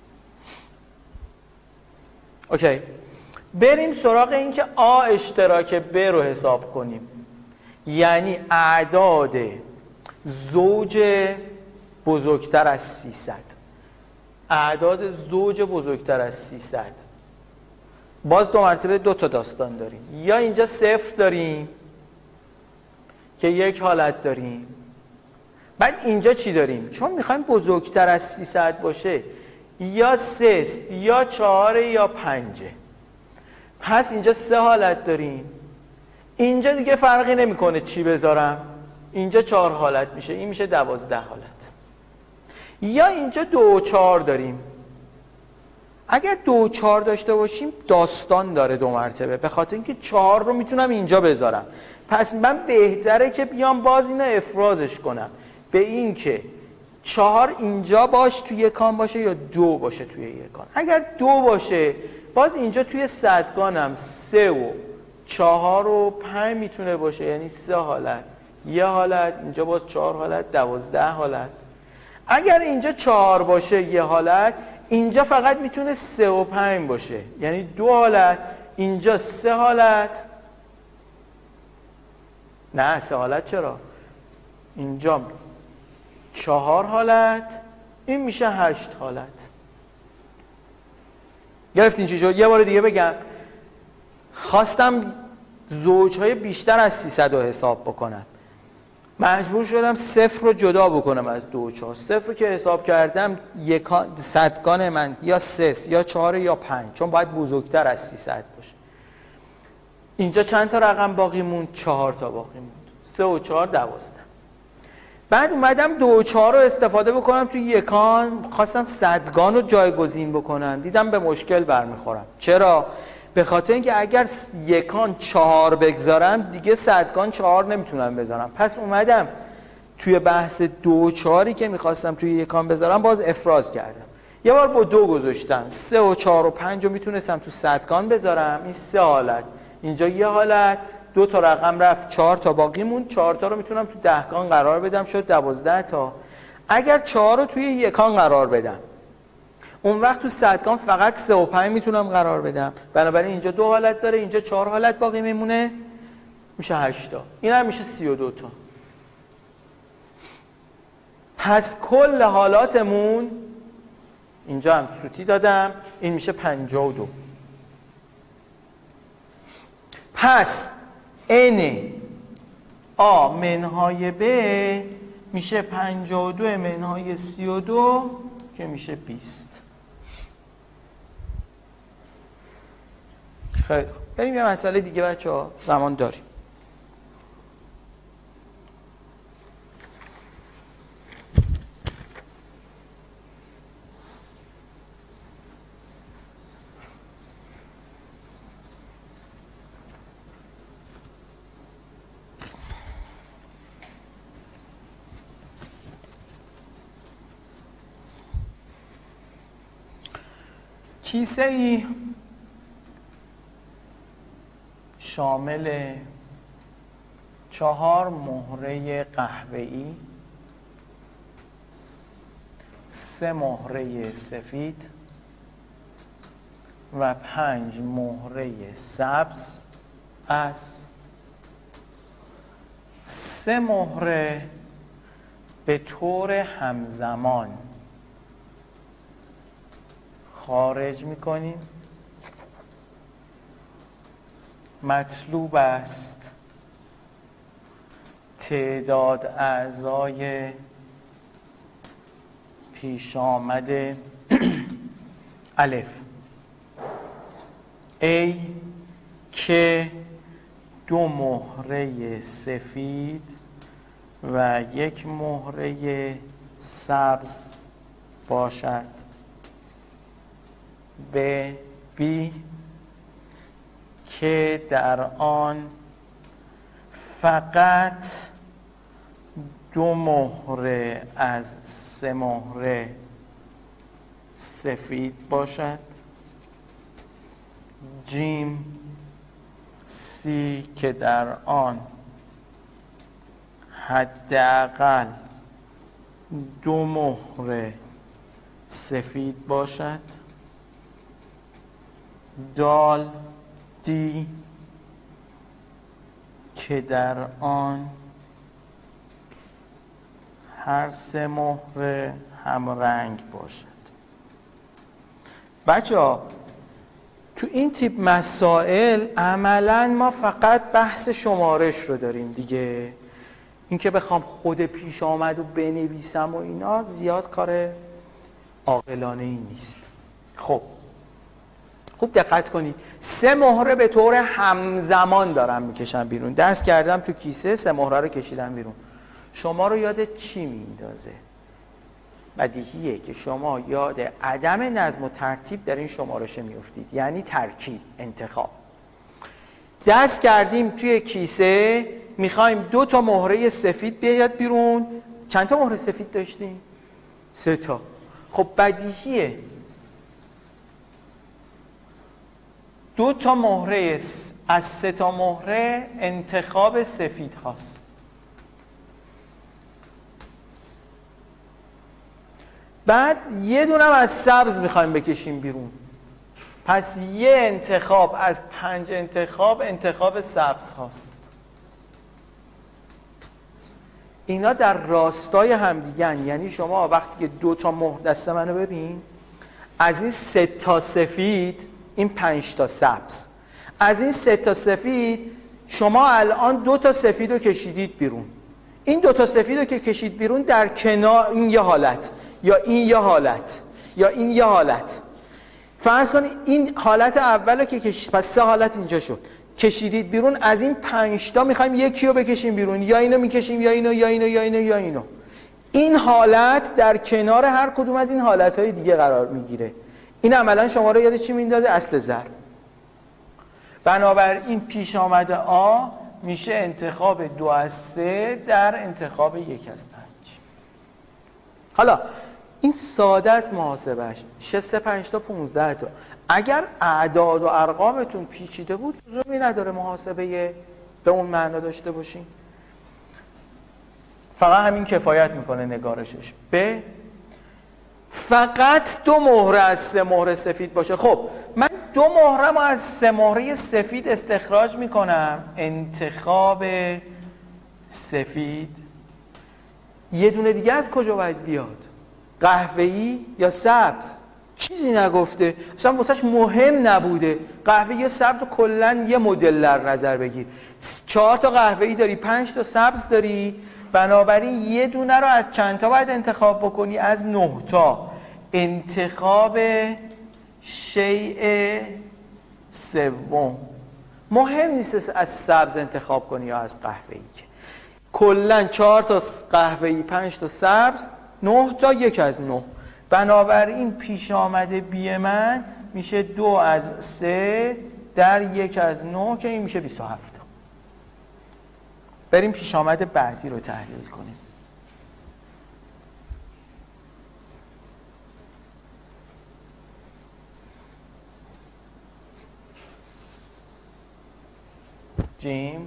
اوکی، بریم سراغ این که آ اشتراک ب رو حساب کنیم. یعنی اعداد زوج بزرگتر از سیصد. اعداد زوج بزرگتر از سیصد. باز دو مرتبه دو تا داستان داریم. یا اینجا صفر داریم که یک حالت داریم. بعد اینجا چی داریم؟ چون میخوایم بزرگتر از سیصد باشه، یا سه است یا چهار یا پنجه. پس اینجا سه حالت داریم. اینجا دیگه فرقی نمیکنه چی بذارم، اینجا چهار حالت میشه، این میشه دوازده حالت. یا اینجا دو و چهار داریم. اگر دو و چهار داشته باشیم داستان داره دو مرتبه، به خاطر اینکه چهار رو میتونم اینجا بذارم. پس من بهتره که بیام باز اینو افرازش کنم به این که چهار اینجا باش توی یکان باشه یا دو باشه توی یکان. اگر دو باشه باز اینجا توی صدگانم سه و چهار و پنج میتونه باشه، یعنی سه حالت، یه حالت، اینجا باز چهار حالت، دوازده حالت. اگر اینجا چهار باشه یه حالت، اینجا فقط میتونه سه و پنج باشه، یعنی دو حالت، اینجا سه حالت. نه سه حالت چرا؟ اینجا چهار حالت، این میشه هشت حالت. گرفتین چی شد؟ یه بار دیگه بگم. خواستم زوجهای بیشتر از سیصد رو حساب بکنم، مجبور شدم صفر رو جدا بکنم از دو و چهار. صفر رو که حساب کردم یکان صدگان من یا سه یا چهار یا پنج، چون باید بزرگتر از سیصد باشه. اینجا چند تا رقم باقی موند؟ چهار تا باقی موند. سه و چهار دوازده. بعد اومدم دو و چهار رو استفاده بکنم توی یکان، خواستم صدگان رو جایگزین بکنم، دیدم به مشکل برمیخورم. چرا؟ به خاطر اینکه اگر یکان چهار بگذارم دیگه صدگان چهار نمیتونم بذارم. پس اومدم توی بحث دو و چهاری که میخواستم توی یکان بذارم باز افراز کردم. یه بار با دو گذاشتم، سه و چهار و پنج رو میتونستم تو صدگان بذارم. این سه حالت، اینجا یه حالت، دو تا رقم رفت، چهار تا باقی موند. چهار تا رو میتونم تو دهگان قرار بدم، شد دوازده تا. اگر چهار رو توی یکان قرار بدم، اون وقت تو صدگان فقط سه و پنج میتونم قرار بدم. بنابراین اینجا دو حالت داره، اینجا چهار حالت باقی میمونه، میشه هشت تا. این هم میشه سی و دو تا. پس کل حالاتمون اینجا هم سوتی دادم، این میشه پنجاه و دو. پس ان آ منهای ب میشه پنجاه و دو منهای سی و دو که میشه بیست. خیلی خوب، بریم یه مسئله دیگه بچه ها، زمان داریم. کیسه ای شامل چهار مهره قهوه‌ای، سه مهره سفید و پنج مهره سبز است. سه مهره به طور همزمان خارج میکنیم. مطلوب است تعداد اعضای پیش آمده الف ای که دو مهره سفید و یک مهره سبز باشد، ب بی که در آن فقط دو مهره از سه مهره سفید باشد. جیم سی که در آن حداقل دو مهره سفید باشد. دال دی که در آن هر سه مهره هم رنگ باشد. بچه ها تو این تیپ مسائل عملا ما فقط بحث شمارش رو داریم دیگه. این که بخوام خود پیش آمد و بنویسم و اینا زیاد کار عاقلانه ای نیست. خب خوب دقت کنید، سه مهره به طور همزمان دارم میکشم بیرون. دست کردم تو کیسه، سه مهره رو کشیدم بیرون. شما رو یاد چی میندازه؟ بدیهیه که شما یاد عدم نظم و ترتیب در این شمارشه میافتید، یعنی ترکیب، انتخاب. دست کردیم توی کیسه، میخوایم دو تا مهره سفید بیاد بیرون. چند تا مهره سفید داشتیم؟ سه تا. خب بدیهیه دو تا مهره از سه تا مهره انتخاب سفید هاست. بعد یه دونم از سبز میخوایم بکشیم بیرون. پس یه انتخاب از پنج انتخاب انتخاب سبز هاست. اینا در راستای همدیگن. یعنی شما وقتی که دو تا مهر دست منو ببین، از این سه تا سفید این پنج تا سبز، از این سه تا سفید شما الان دو تا سفید رو کشیدید بیرون. این دو تا سفید رو که کشید بیرون در کنار این یه حالت، یا این یه حالت، یا این یه حالت. فرض کنید این حالت اول رو که کشید، پس سه حالت اینجا شد، کشیدید بیرون. از این پنج تا میخوایم یکی رو بکشیم بیرون، یا اینو میکشیم یا اینو یا اینو یا اینو یا اینو. این حالت در کنار هر کدوم از این حالتهای دیگه قرار میگیره. این عملا شما رو یاد چی میندازه؟ اصل ضرب. بنابراین پیش آمده آ میشه انتخاب دو از سه در انتخاب یک از پنج. حالا این ساده است محاسبهش. شش سه پنج تا پونزده تا. اگر اعداد و ارقامتون پیچیده بود لزومی نداره محاسبه به اون معنا داشته باشین. فقط همین کفایت میکنه نگارشش. به فقط دو مهره از سه مهره سفید باشه. خب من دو مهرم از سه مهره سفید استخراج میکنم، انتخاب سفید. یه دونه دیگه از کجا باید بیاد؟ قهوه‌ای یا سبز؟ چیزی نگفته، اصلا واسهش مهم نبوده. قهوه‌ای یا سبز کلا یه مدل در نظر بگیر. چهار تا قهوه‌ای داری، پنج تا سبز داری، بنابراین یه دونه رو از چند تا باید انتخاب بکنی؟ از نه تا. انتخاب شیء سوم. مهم نیست از سبز انتخاب کنی یا از قهوه‌ای، که کلا چهار تا قهوه‌ای، پنج تا سبز، نه تا یک از نه. بنابراین پیش آمده بی من میشه دو از سه در یک از نه که این میشه بیست و هفت. بریم پیش آمد بعدی رو تحلیل کنیم. جیم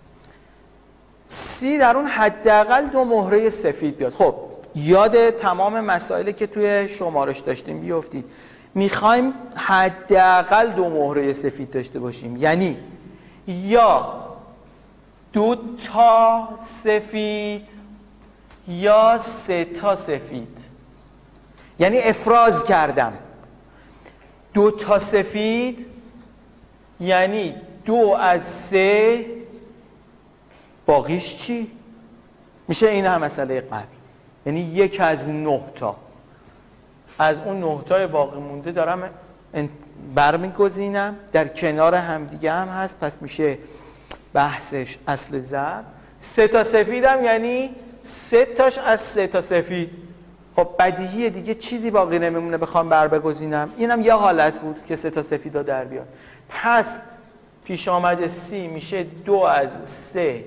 سی در اون حداقل دو مهره سفید بیاد. خب یاد تمام مسائلی که توی شمارش داشتیم بیافتید. میخوایم حداقل دو مهره سفید داشته باشیم، یعنی یا دو تا سفید یا سه تا سفید. یعنی افراز کردم. دو تا سفید یعنی دو از سه، باقیش چی؟ میشه این هم مسئله قبل، یعنی یک از نه تا. از اون نه تای باقی مونده دارم برمیگزینم، در کنار همدیگه هم هست، پس میشه بحثش اصل ضرب. سه تا سفیدم یعنی سه تاش از سه تا سفید. خب بدیهیه دیگه، چیزی باقی نمیمونه بخوام بر بگزینم. اینم یه حالت بود که سه تا سفید رو در بیاد. پس پیش آمد سی میشه دو از سه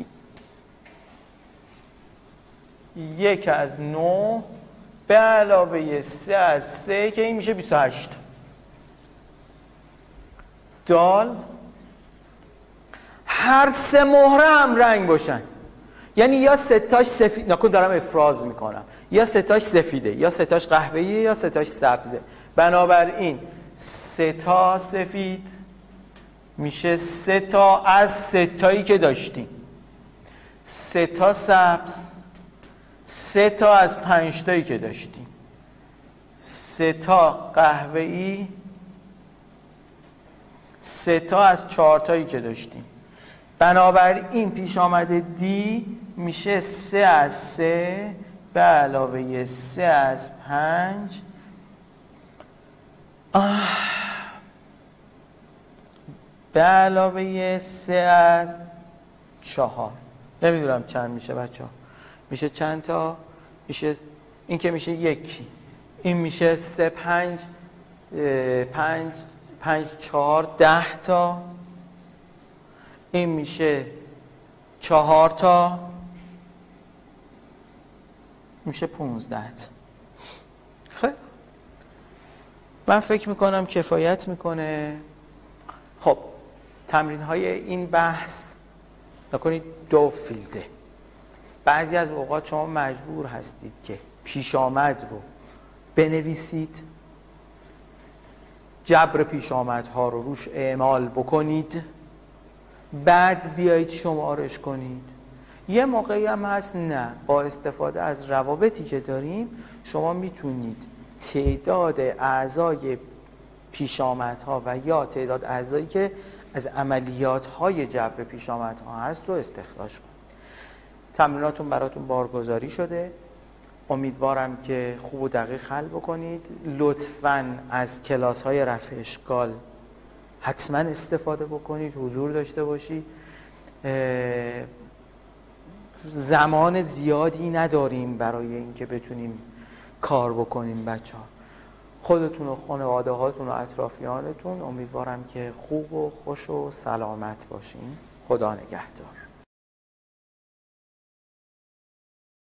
یک از نو به علاوه سه از سه که این میشه بیست و هشت. دال هر سه مهره هم رنگ باشن، یعنی یا ستاش سفید، نکن دارم افراز میکنم، یا ستاش سفیده یا ستاش قهوه‌ایه یا ستاش سبزه. بنابراین سه تا سفید میشه سه تا از سه تایی که داشتیم، سه تا سبز سه تا از پنج تایی که داشتیم، سه تا قهوه‌ای سه تا از چهار تایی که داشتیم. بنابراین پیش آمده دی میشه سه از سه به علاوه سه از پنج به علاوه سه از چهار. نمیدونم چند میشه بچه ها، میشه چند تا؟ میشه این که میشه یکی، این میشه سه پنج پنج پنج چهار ده تا، این میشه چهار تا، میشه پونزده تا. خب من فکر میکنم کفایت میکنه. خب تمرین های این بحث نکنید دو فیلده. بعضی از اوقات شما مجبور هستید که پیش آمد رو بنویسید، جبر پیش آمدها رو روش اعمال بکنید، بعد بیایید شمارش کنید. یه موقعی هم هست نه، با استفاده از روابطی که داریم شما میتونید تعداد اعضای پیش آمدها و یا تعداد اعضایی که از عملیات های جبر پیش آمدها هست رو استخراج کنید. تمریناتون براتون بارگذاری شده، امیدوارم که خوب و دقیق حل بکنید. لطفاً از کلاس های رفع اشکال حتما استفاده بکنید، حضور داشته باشید. زمان زیادی نداریم برای اینکه بتونیم کار بکنیم بچه ها. خودتون و خانواده هاتون و اطرافیانتون امیدوارم که خوب و خوش و سلامت باشین. خدا نگهدار.